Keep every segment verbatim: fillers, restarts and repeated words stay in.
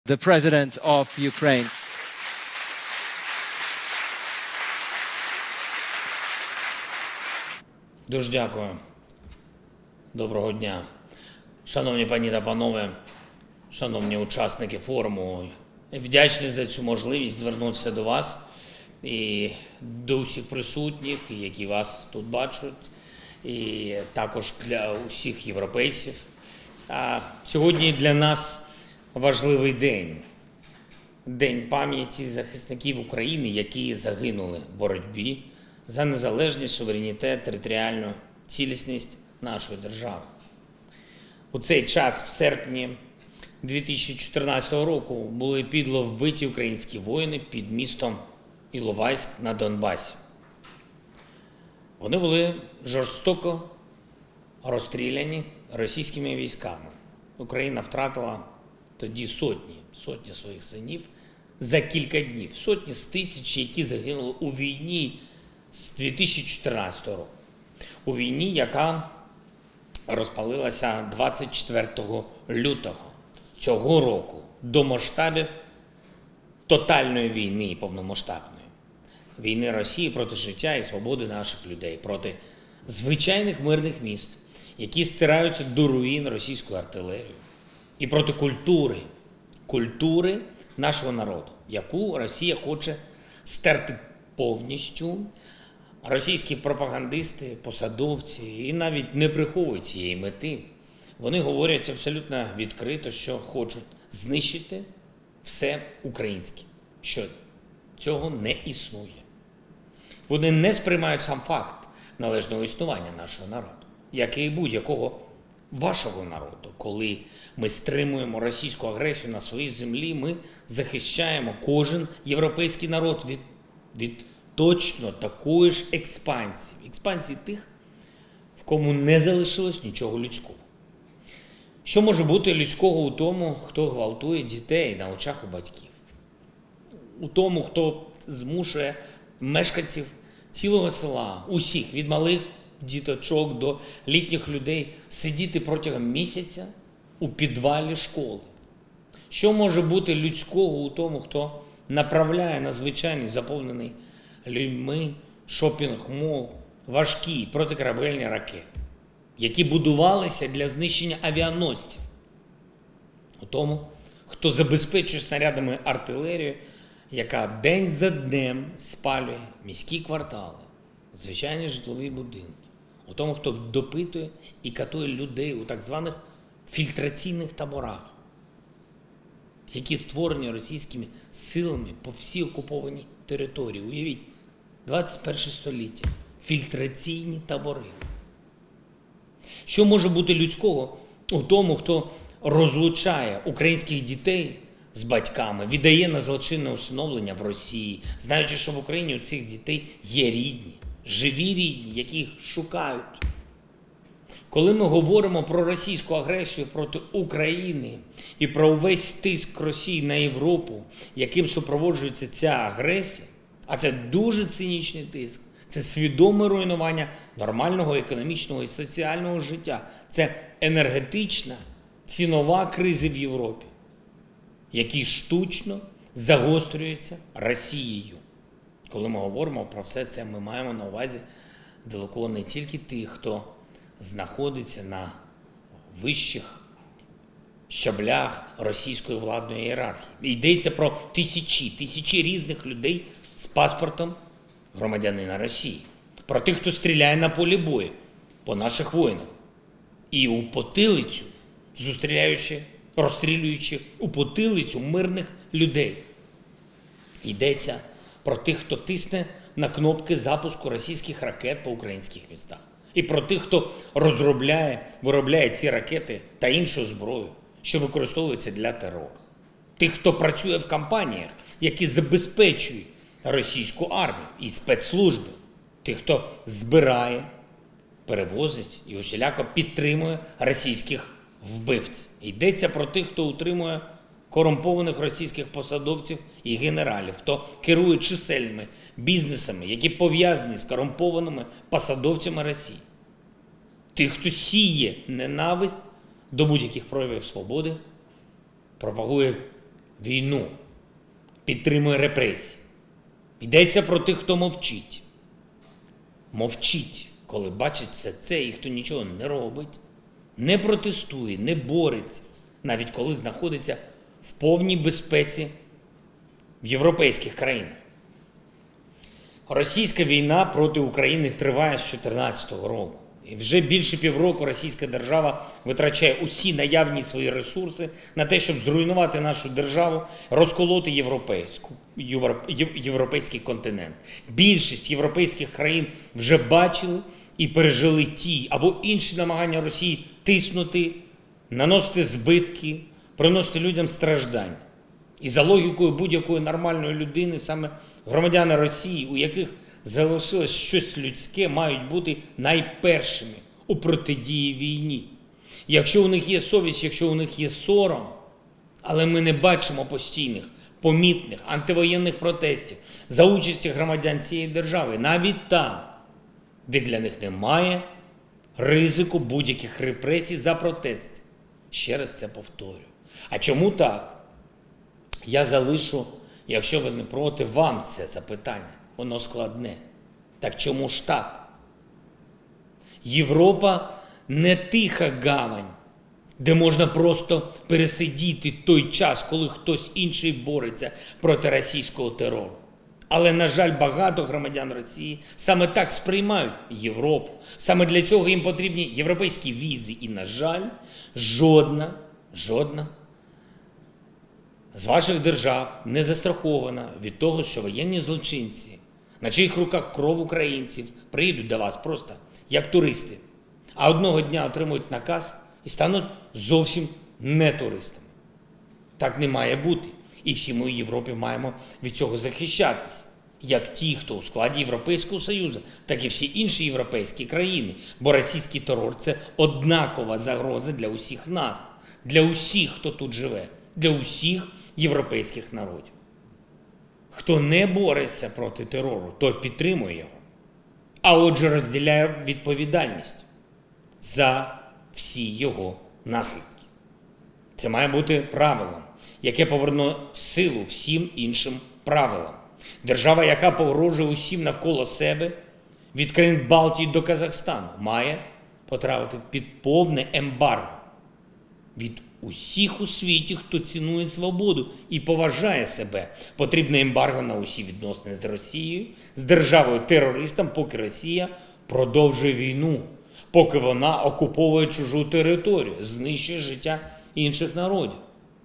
the President of Ukraine. Дуже дякую. Доброго дня. Шановні пані та панове, шановні учасники форуму, вдячний за цю можливість звернутися до вас і до усіх присутніх, які вас тут бачать, і також для усіх європейців. А сьогодні для нас важливий день. День пам'яті захисників України, які загинули в боротьбі за незалежність, суверенітет, територіальну цілісність нашої держави. У цей час, в серпні дві тисячі чотирнадцятого року, були підло вбиті українські воїни під містом Іловайськ на Донбасі. Вони були жорстоко розстріляні російськими військами. Україна втратила тоді сотні, сотні своїх синів за кілька днів. Сотні з тисяч, які загинули у війні з дві тисячі чотирнадцятого року. У війні, яка розпалилася двадцять четвертого лютого цього року до масштабів тотальної війни і повномасштабної. Війни Росії проти життя і свободи наших людей, проти звичайних мирних міст, які стираються до руїн російською артилерією. І проти культури, культури нашого народу, яку Росія хоче стерти повністю. Російські пропагандисти, посадовці і навіть не приховують цієї мети. Вони говорять абсолютно відкрито, що хочуть знищити все українське, що цього не існує. Вони не сприймають сам факт належного існування нашого народу, як і будь-якого вашого народу. Коли ми стримуємо російську агресію на своїй землі, ми захищаємо кожен європейський народ від, від точно такої ж експансії. Експансії тих, в кому не залишилось нічого людського. Що може бути людського у тому, хто гвалтує дітей на очах у батьків? У тому, хто змушує мешканців цілого села, усіх, від малих діточок до літніх людей, сидіти протягом місяця у підвалі школи? Що може бути людського у тому, хто направляє на звичайний заповнений людьми шопінг-мол важкі протикорабельні ракети, які будувалися для знищення авіаносців? У тому, хто забезпечує снарядами артилерію, яка день за днем спалює міські квартали, звичайні житлові будинки. У тому, хто допитує і катує людей у так званих фільтраційних таборах, які створені російськими силами по всій окупованій території. Уявіть, двадцять перше століття, фільтраційні табори. Що може бути людського у тому, хто розлучає українських дітей з батьками, віддає на злочинне усиновлення в Росії, знаючи, що в Україні у цих дітей є рідні, живі рідні, які їх шукають? Коли ми говоримо про російську агресію проти України і про увесь тиск Росії на Європу, яким супроводжується ця агресія, а це дуже цинічний тиск, це свідоме руйнування нормального економічного і соціального життя, це енергетична, цінова криза в Європі, які штучно загострюються Росією. Коли ми говоримо про все це, ми маємо на увазі далеко не тільки тих, хто знаходиться на вищих щаблях російської владної ієрархії. Йдеться про тисячі, тисячі різних людей з паспортом громадянина Росії. Про тих, хто стріляє на полі бою по наших воїнах. І у потилицю, зустріляючи, розстрілюючи у потилицю мирних людей. Йдеться про тих, хто тисне на кнопки запуску російських ракет по українських містах. І про тих, хто розробляє, виробляє ці ракети та іншу зброю, що використовується для терору. Тих, хто працює в компаніях, які забезпечують російську армію і спецслужби. Тих, хто збирає, перевозить і усіляко підтримує російських вбивців. Йдеться про тих, хто утримує корумпованих російських посадовців і генералів, хто керує чисельними бізнесами, які пов'язані з корумпованими посадовцями Росії. Тих, хто сіє ненависть до будь-яких проявів свободи, пропагує війну, підтримує репресії. Йдеться про тих, хто мовчить. Мовчить, коли бачить все це і хто нічого не робить, не протестує, не бореться, навіть коли знаходиться в повній безпеці в європейських країнах. Російська війна проти України триває з дві тисячі чотирнадцятого року. І вже більше півроку російська держава витрачає усі наявні свої ресурси на те, щоб зруйнувати нашу державу, розколоти європейську, європейський континент. Більшість європейських країн вже бачили і пережили ті або інші намагання Росії тиснути, наносити збитки, приносити людям страждання. І за логікою будь-якої нормальної людини саме громадяни Росії, у яких залишилось щось людське, мають бути найпершими у протидії війні. Якщо у них є совість, якщо у них є сором, але ми не бачимо постійних, помітних антивоєнних протестів за участі громадян цієї держави, навіть там, де для них немає ризику будь-яких репресій за протести. Ще раз це повторю. А чому так? Я залишу, якщо ви не проти, вам це запитання. Воно складне. Так чому ж так? Європа не тиха гавань, де можна просто пересидіти той час, коли хтось інший бореться проти російського терору. Але, на жаль, багато громадян Росії саме так сприймають Європу. Саме для цього їм потрібні європейські візи. І, на жаль, жодна, жодна з ваших держав не застрахована від того, що воєнні злочинці, на чиїх руках кров українців, приїдуть до вас просто як туристи, а одного дня отримують наказ і стануть зовсім не туристами. Так не має бути. І всі ми в Європі маємо від цього захищатись. Як ті, хто у складі Європейського Союзу, так і всі інші європейські країни. Бо російський терор – це однакова загроза для усіх нас, для усіх, хто тут живе, для усіх європейських народів. Хто не бореться проти терору, той підтримує його. А отже, розділяє відповідальність за всі його наслідки. Це має бути правилом, яке поверне силу всім іншим правилам. Держава, яка погрожує усім навколо себе, від країн Балтії до Казахстану, має потрапити під повне ембарго від усіх у світі, хто цінує свободу і поважає себе. Потрібне ембарго на усі відносини з Росією, з державою-терористом, поки Росія продовжує війну, поки вона окуповує чужу територію, знищує життя інших народів.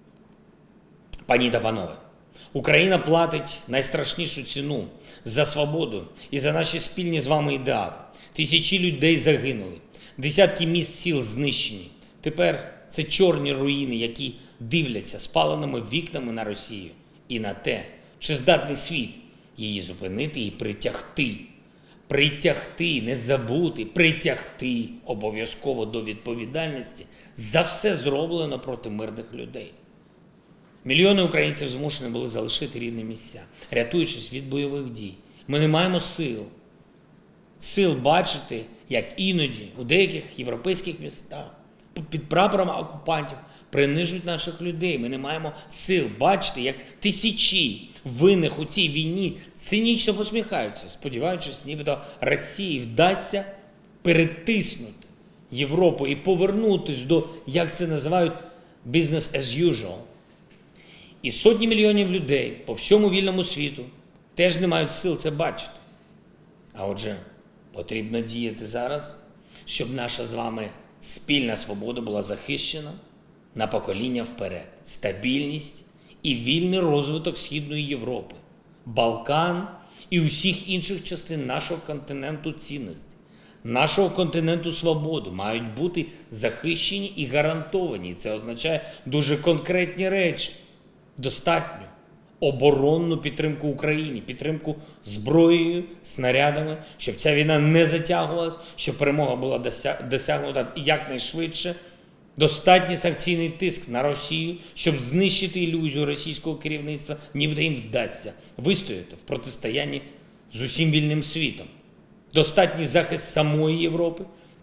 Пані та панове, Україна платить найстрашнішу ціну за свободу і за наші спільні з вами ідеали. Тисячі людей загинули, десятки міст сіл знищені. Тепер це чорні руїни, які дивляться спаленими вікнами на Росію і на те, чи здатний світ її зупинити і притягти. Притягти, не забути, притягти обов'язково до відповідальності за все зроблено проти мирних людей. Мільйони українців змушені були залишити рідні місця, рятуючись від бойових дій. Ми не маємо сил. Сил бачити, як іноді у деяких європейських містах під прапорами окупантів принижують наших людей. Ми не маємо сил бачити, як тисячі винних у цій війні цинічно посміхаються, сподіваючись, нібито Росії вдасться перетиснути Європу і повернутися до, як це називають, business as usual. І сотні мільйонів людей по всьому вільному світу теж не мають сил це бачити. А отже, потрібно діяти зараз, щоб наша з вами спільна свобода була захищена на покоління вперед. Стабільність і вільний розвиток Східної Європи, Балкан і усіх інших частин нашого континенту цінності, нашого континенту свободи мають бути захищені і гарантовані. Це означає дуже конкретні речі. Достатньо оборонну підтримку Україні, підтримку зброєю, снарядами, щоб ця війна не затягувалась, щоб перемога була досягнута якнайшвидше. Достатній санкційний тиск на Росію, щоб знищити ілюзію російського керівництва, нібито їм вдасться вистояти в протистоянні з усім вільним світом. Достатній захист самої Європи,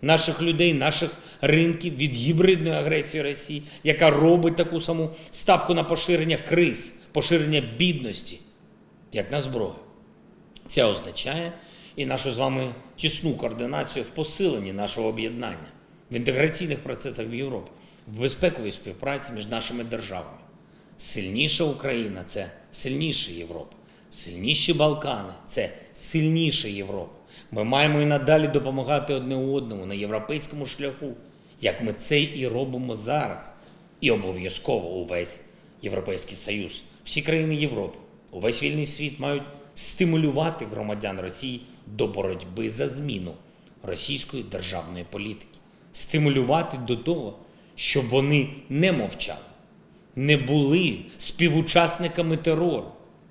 наших людей, наших ринків від гібридної агресії Росії, яка робить таку саму ставку на поширення криз, поширення бідності, як на зброю. Це означає і нашу з вами тісну координацію в посиленні нашого об'єднання, в інтеграційних процесах в Європі, в безпековій співпраці між нашими державами. Сильніша Україна – це сильніша Європа. Сильніші Балкани – це сильніша Європа. Ми маємо і надалі допомагати одне одному на європейському шляху, як ми це і робимо зараз. І обов'язково увесь Європейський Союз, всі країни Європи, увесь вільний світ мають стимулювати громадян Росії до боротьби за зміну російської державної політики. Стимулювати до того, щоб вони не мовчали, не були співучасниками терору.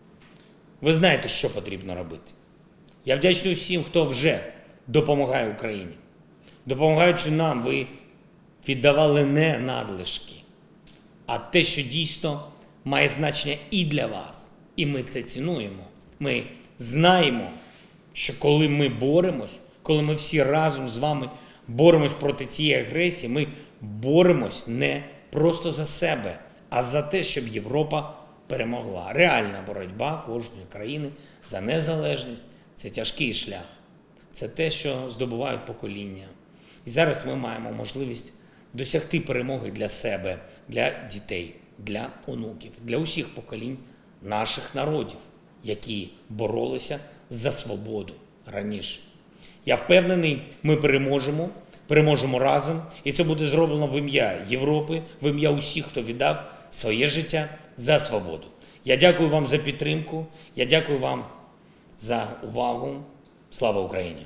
Ви знаєте, що потрібно робити. Я вдячний всім, хто вже допомагає Україні. Допомагаючи нам, ви віддавали не надлишки, а те, що дійсно має значення і для вас. І ми це цінуємо. Ми знаємо, що коли ми боремось, коли ми всі разом з вами боремось проти цієї агресії, ми боремось не просто за себе, а за те, щоб Європа перемогла. Реальна боротьба кожної країни за незалежність – це тяжкий шлях. Це те, що здобувають покоління. І зараз ми маємо можливість досягти перемоги для себе, для дітей, для онуків, для усіх поколінь наших народів, які боролися за свободу раніше. Я впевнений, ми переможемо, переможемо разом, і це буде зроблено в ім'я Європи, в ім'я усіх, хто віддав своє життя за свободу. Я дякую вам за підтримку, я дякую вам за увагу. Слава Україні!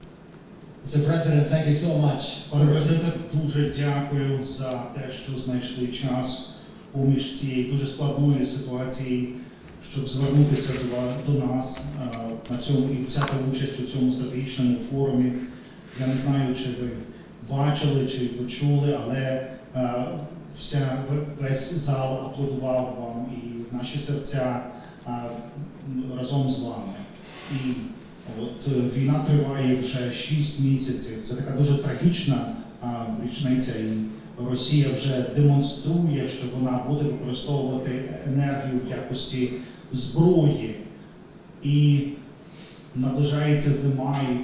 Mister President, thank you so much. Пане президенте, дуже дякую за те, що знайшли час поміж цієї дуже складної ситуації, щоб звернутися до, до нас а, на цьому і взяти участь у цьому стратегічному форумі. Я не знаю, чи ви бачили, чи почули, але а, вся, весь зал аплодував вам і наші серця а, разом з вами. І от війна триває вже шість місяців. Це така дуже трагічна а, річниця. І Росія вже демонструє, що вона буде використовувати енергію в якості зброї. І наближається зима, і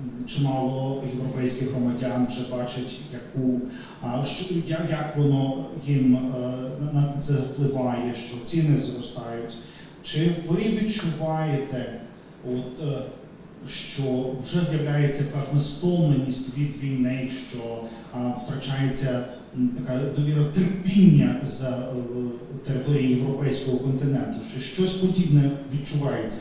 чимало європейських громадян вже бачать, яку, а, що, як, як воно їм а, на це впливає, що ціни зростають. Чи ви відчуваєте, от, що вже з'являється певна стомленість від війни, що а, втрачається така довіра, терпіння за а, території європейського континенту? Чи щось подібне відчувається?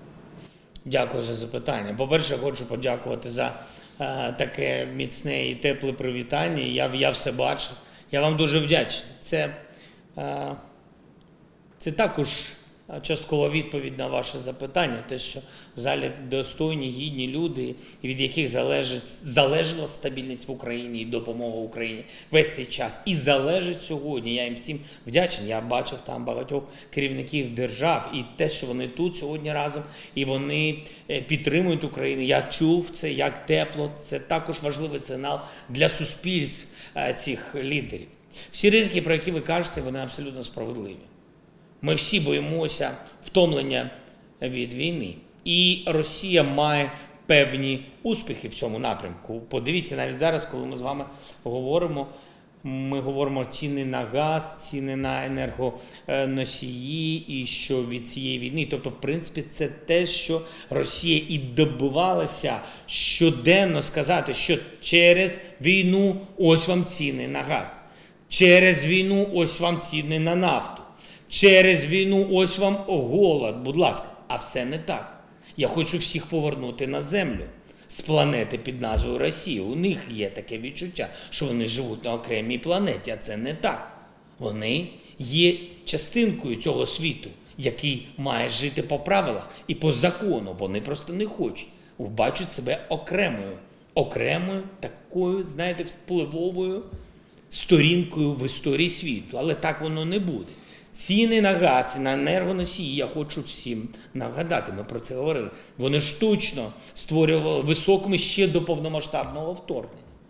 Дякую за запитання. По-перше, хочу подякувати за е, таке міцне і тепле привітання. Я, я все бачив. Я вам дуже вдячний. Це, е, це також часткова відповідь на ваше запитання, те, що в залі достойні, гідні люди, від яких залежить, залежала стабільність в Україні і допомога Україні весь цей час. І залежить сьогодні. Я їм всім вдячний. Я бачив там багатьох керівників держав і те, що вони тут сьогодні разом, і вони підтримують Україну. Я чув це, як тепло. Це також важливий сигнал для суспільств цих лідерів. Всі ризики, про які ви кажете, вони абсолютно справедливі. Ми всі боїмося втомлення від війни. І Росія має певні успіхи в цьому напрямку. Подивіться, навіть зараз, коли ми з вами говоримо, ми говоримо ціни на газ, ціни на енергоносії і що від цієї війни. Тобто, в принципі, це те, що Росія і добивалася щоденно сказати, що через війну ось вам ціни на газ, через війну ось вам ціни на нафту. Через війну ось вам голод, будь ласка. А все не так. Я хочу всіх повернути на землю з планети під назвою Росія. У них є таке відчуття, що вони живуть на окремій планеті, а це не так. Вони є частинкою цього світу, який має жити по правилах і по закону. Вони просто не хочуть. Бачать себе окремою, окремою такою, знаєте, впливовою сторінкою в історії світу. Але так воно не буде. Ціни на газ і на енергоносії, я хочу всім нагадати, ми про це говорили, вони штучно створювали високими ще до повномасштабного вторгнення.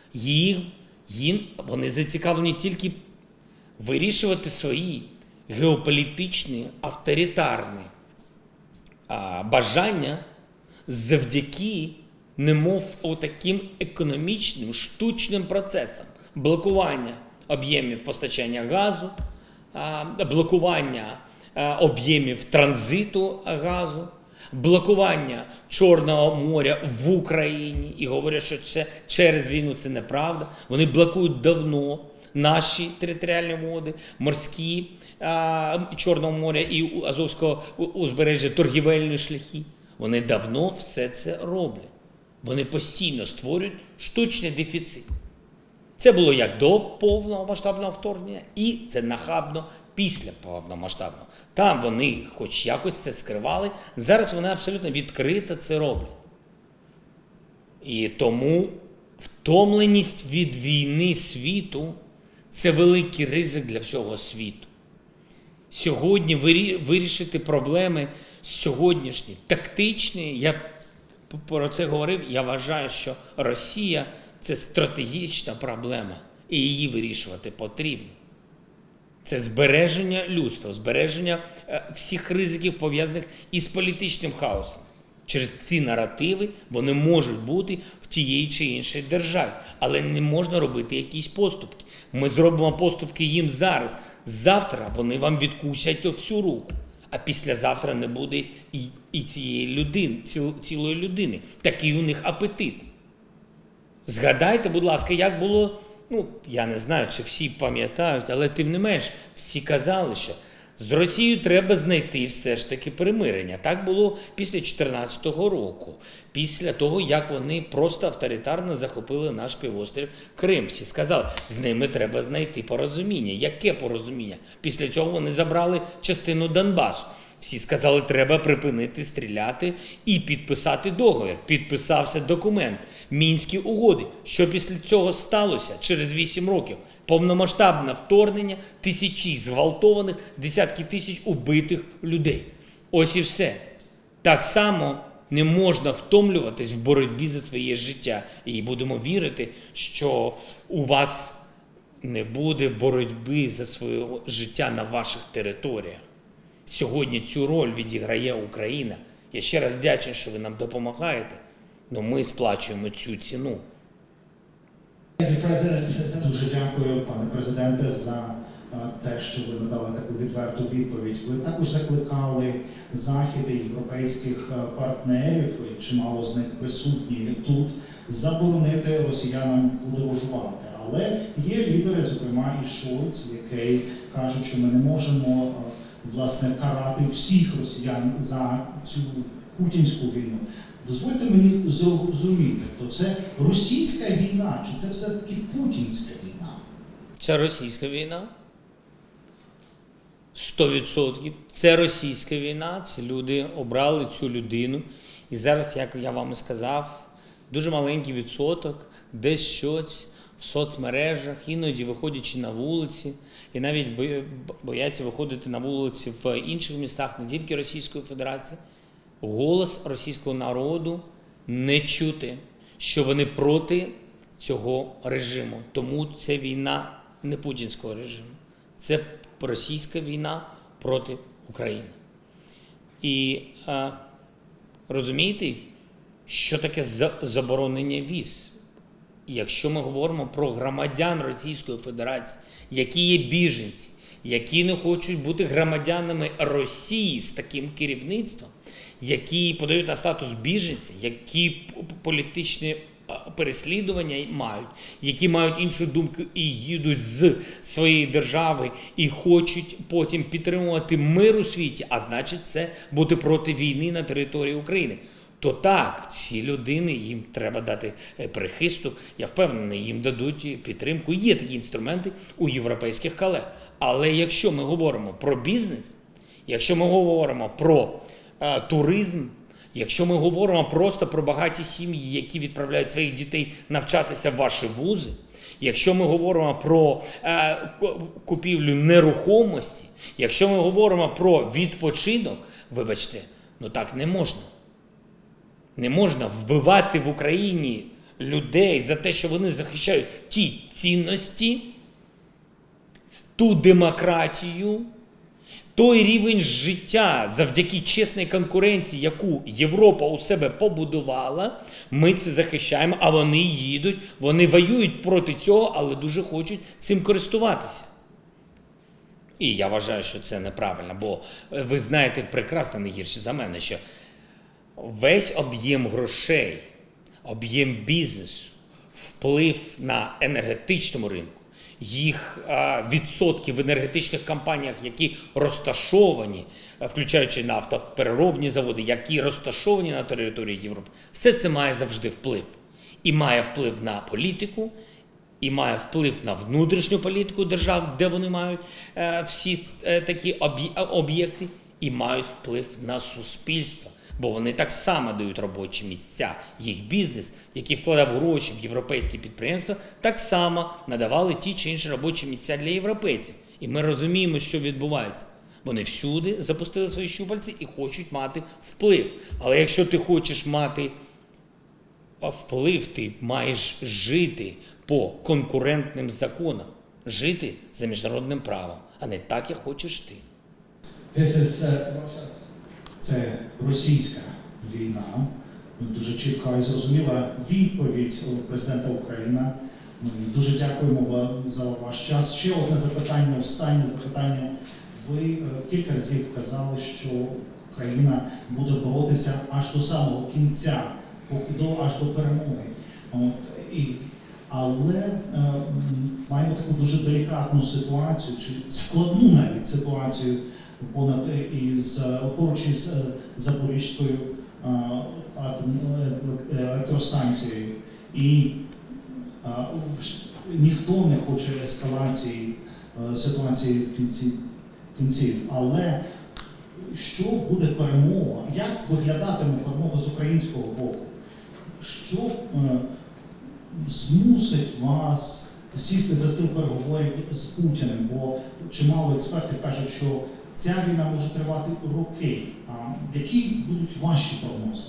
Їх, їм, вони зацікавлені тільки вирішувати свої геополітичні, авторитарні а, бажання завдяки, немов таким економічним, штучним процесам. Блокування об'ємів постачання газу, а, блокування а, об'ємів транзиту газу, блокування Чорного моря в Україні. І говорять, що це через війну це неправда. Вони блокують давно наші територіальні води, морські, а, Чорного моря і Азовського узбережжя, торгівельні шляхи. Вони давно все це роблять. Вони постійно створюють штучний дефіцит. Це було як до повномасштабного вторгнення, і це нахабно після повномасштабного. Там вони хоч якось це скривали, зараз вони абсолютно відкрито це роблять. І тому втомленість від війни світу – це великий ризик для всього світу. Сьогодні вирішити проблеми сьогоднішні, тактичні, я про це говорив, я вважаю, що Росія – це стратегічна проблема, і її вирішувати потрібно. Це збереження людства, збереження всіх ризиків, пов'язаних із політичним хаосом. Через ці наративи вони можуть бути в тієї чи іншій державі, але не можна робити якісь поступки. Ми зробимо поступки їм зараз, завтра вони вам відкусять всю руку, а післязавтра не буде і, і цієї людини, ціл, цілої людини. Такий у них апетит. Згадайте, будь ласка, як було, ну, я не знаю, чи всі пам'ятають, але тим не менш, всі казали, що з Росією треба знайти все ж таки примирення. Так було після дві тисячі чотирнадцятого року, після того, як вони просто авторитарно захопили наш півострів Крим. Всі сказали, з ними треба знайти порозуміння. Яке порозуміння? Після цього вони забрали частину Донбасу. Всі сказали, треба припинити стріляти і підписати договір. Підписався документ, Мінські угоди. Що після цього сталося через вісім років? Повномасштабне вторгнення, тисячі зґвалтованих, десятки тисяч убитих людей. Ось і все. Так само не можна втомлюватись в боротьбі за своє життя. І будемо вірити, що у вас не буде боротьби за своє життя на ваших територіях. Сьогодні цю роль відіграє Україна. Я ще раз вдячний, що ви нам допомагаєте, але ми сплачуємо цю ціну. Дуже дякую, пане президенте, за те, що ви надали таку відверту відповідь. Ви також закликали Захід і європейських партнерів, чимало з них присутні тут, заборонити росіянам подорожувати. Але є лідери, зокрема і Шольц, який кажуть, що ми не можемо власне карати всіх росіян за цю путінську війну. Дозвольте мені зрозуміти, то це російська війна, чи це все-таки путінська війна? Це російська війна. Сто відсотків. Це російська війна. Ці люди обрали цю людину. І зараз, як я вам і сказав, дуже маленький відсоток, десь щось в соцмережах, іноді виходячи на вулиці, і навіть бояться виходити на вулиці в інших містах, не тільки Російської Федерації, голос російського народу не чути, що вони проти цього режиму. Тому це війна не путінського режиму. Це російська війна проти України. І а, розумієте, що таке заборонення віз? Якщо ми говоримо про громадян Російської Федерації, які є біженці, які не хочуть бути громадянами Росії з таким керівництвом, які подають на статус біженця, які політичні переслідування мають, які мають іншу думку і їдуть з своєї держави і хочуть потім підтримувати мир у світі, а значить це бути проти війни на території України. То так, ці людини, їм треба дати прихисток, я впевнений, їм дадуть підтримку. Є такі інструменти у європейських колег. Але якщо ми говоримо про бізнес, якщо ми говоримо про е, туризм, якщо ми говоримо просто про багаті сім'ї, які відправляють своїх дітей навчатися в ваші вузи, якщо ми говоримо про е, купівлю нерухомості, якщо ми говоримо про відпочинок, вибачте, ну так не можна. Не можна вбивати в Україні людей за те, що вони захищають ті цінності, ту демократію, той рівень життя завдяки чесній конкуренції, яку Європа у себе побудувала, ми це захищаємо, а вони їдуть, вони воюють проти цього, але дуже хочуть цим користуватися. І я вважаю, що це неправильно, бо ви знаєте прекрасно, не гірше за мене, що весь об'єм грошей, об'єм бізнесу, вплив на енергетичному ринку, їх а, відсотки в енергетичних компаніях, які розташовані, включаючи нафтопереробні заводи, які розташовані на території Європи, все це має завжди вплив. І має вплив на політику, і має вплив на внутрішню політику держав, де вони мають е, всі е, такі об'єкти, і мають вплив на суспільство. Бо вони так само дають робочі місця. Їх бізнес, який вкладав гроші в європейські підприємства, так само надавали ті чи інші робочі місця для європейців. І ми розуміємо, що відбувається. Вони всюди запустили свої щупальці і хочуть мати вплив. Але якщо ти хочеш мати вплив, ти маєш жити по конкурентним законам, жити за міжнародним правом, а не так, як хочеш ти. This is uh, Це російська війна. Дуже чітка і зрозуміла відповідь президента України. Ми дуже дякуємо вам за ваш час. Ще одне запитання, останнє запитання. Ви кілька разів казали, що Україна буде боротися аж до самого кінця, до, аж до перемоги. От, і, але е, маємо таку дуже делікатну ситуацію, чи складну навіть ситуацію, понад із поруч із Запорізькою електростанцією. І а, ніхто не хоче ескалації а, ситуації в кінці кінців. Але що буде перемога? Як виглядатиме перемога з українського боку? Що а, змусить вас сісти за стіл переговорів з Путіним? Бо чимало експертів кажуть, що ця війна може тривати роки. А які будуть ваші прогнози?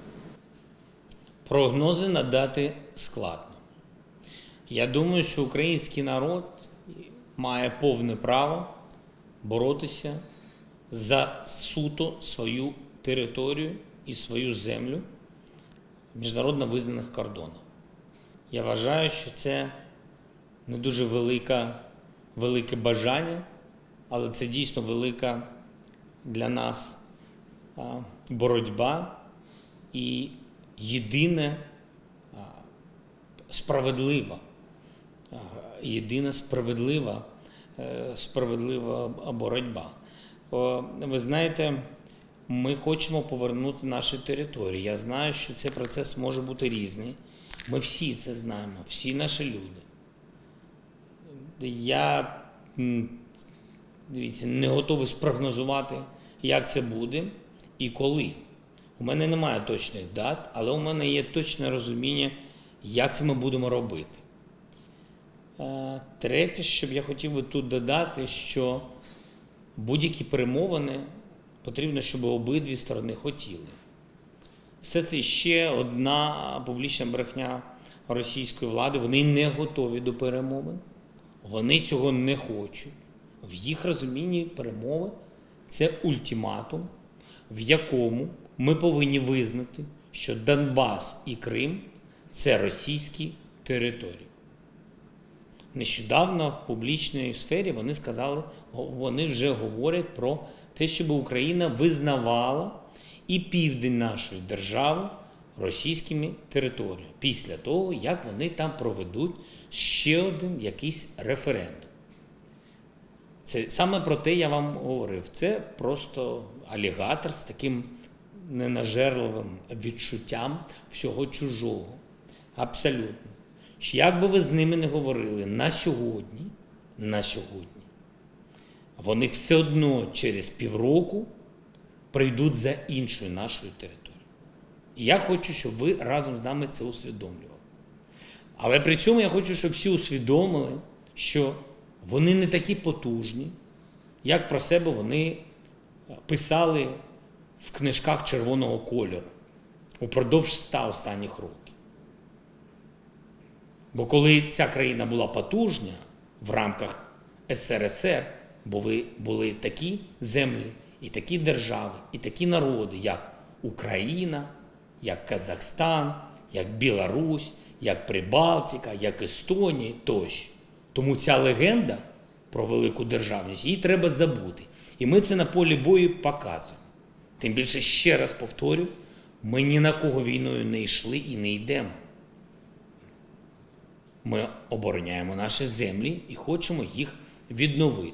Прогнози надати складно. Я думаю, що український народ має повне право боротися за суто свою територію і свою землю в міжнародно визнаних кордонах. Я вважаю, що це не дуже велика, велике бажання, але це дійсно велика для нас боротьба і єдина справедлива, єдина справедлива, справедлива боротьба. Ви знаєте, ми хочемо повернути наші території. Я знаю, що цей процес може бути різний. Ми всі це знаємо, всі наші люди. Я, дивіться, не готовий спрогнозувати, як це буде і коли. У мене немає точних дат, але у мене є точне розуміння, як це ми будемо робити. Третє, що б я хотів би тут додати, що будь-які перемовини потрібно, щоб обидві сторони хотіли. Все це ще одна публічна брехня російської влади. Вони не готові до перемовин, вони цього не хочуть. В їх розумінні перемови – це ультиматум, в якому ми повинні визнати, що Донбас і Крим – це російські території. Нещодавно в публічній сфері вони сказали, вони вже говорять про те, щоб Україна визнавала і південь нашої держави російськими територіями, після того, як вони там проведуть ще один якийсь референдум. Це саме про те я вам говорив. Це просто алігатор з таким ненажерливим відчуттям всього чужого. Абсолютно. Як би ви з ними не говорили на сьогодні, на сьогодні, вони все одно через півроку прийдуть за іншою нашою територією. І я хочу, щоб ви разом з нами це усвідомлювали. Але при цьому я хочу, щоб всі усвідомили, що вони не такі потужні, як про себе вони писали в книжках червоного кольору упродовж ста останніх років. Бо коли ця країна була потужня в рамках ес ер ес ер, були, були такі землі, і такі держави, і такі народи, як Україна, як Казахстан, як Білорусь, як Прибалтика, як Естонія тощо. Тому ця легенда про велику державність, її треба забути. І ми це на полі бою показуємо. Тим більше, ще раз повторю, ми ні на кого війною не йшли і не йдемо. Ми обороняємо наші землі і хочемо їх відновити.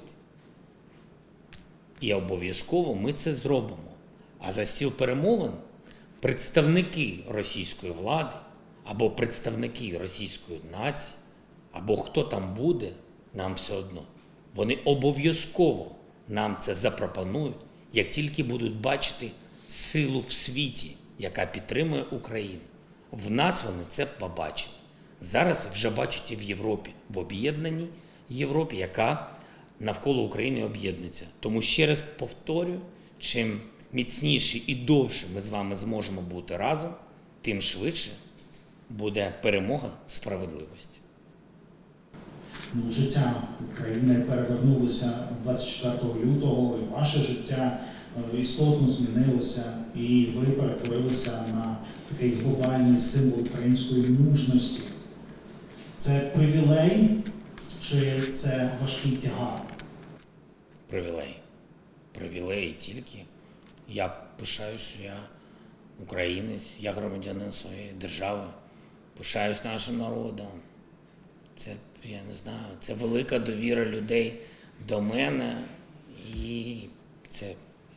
І обов'язково ми це зробимо. А за стіл перемовин представники російської влади або представники російської нації, або хто там буде, нам все одно. Вони обов'язково нам це запропонують, як тільки будуть бачити силу в світі, яка підтримує Україну. В нас вони це побачили. Зараз вже бачать і в Європі, в об'єднаній Європі, яка навколо України об'єднується. Тому ще раз повторюю, чим міцніше і довше ми з вами зможемо бути разом, тим швидше буде перемога справедливості. Ну, життя України перевернулося двадцять четвертого лютого, і ваше життя е, істотно змінилося, і ви перетворилися на такий глобальний символ української мужності. Це привілей чи це важкий тягар? Привілей. Привілей тільки. Я пишаюсь, що я українець, я громадянин своєї держави, пишаюсь нашим народом. Це, я не знаю, це велика довіра людей до мене. І це,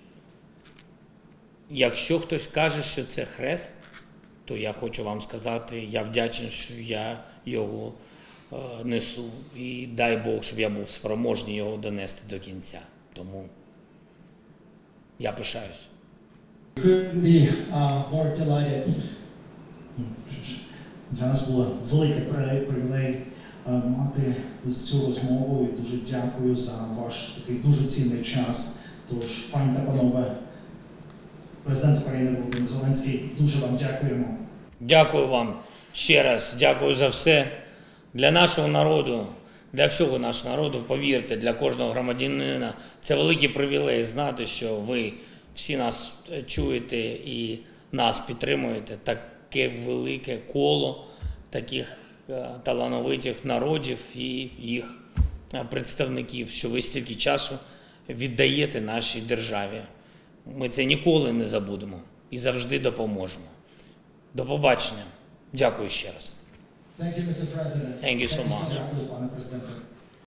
якщо хтось каже, що це хрест, то я хочу вам сказати, я вдячний, що я його е, несу. І дай Бог, щоб я був спроможний його донести до кінця. Тому я пишаюсь. Couldn't be uh, more delighted. Ну, що ж, для нас було велике при- привілей е, мати цю розмову, і дуже дякую за ваш такий дуже цінний час. Тож, пані та панове, президент України Володимир Зеленський, дуже вам дякуємо. Дякую вам ще раз, дякую за все. Для нашого народу, для всього нашого народу, повірте, для кожного громадянина, це великий привілей знати, що ви всі нас чуєте і нас підтримуєте. Таке велике коло таких е, талановитих народів і їх е, представників, що ви стільки часу віддаєте нашій державі. Ми це ніколи не забудемо і завжди допоможемо. До побачення. Дякую ще раз. Thank you, Mister President. Thank you so much. Дякую, пане президенте.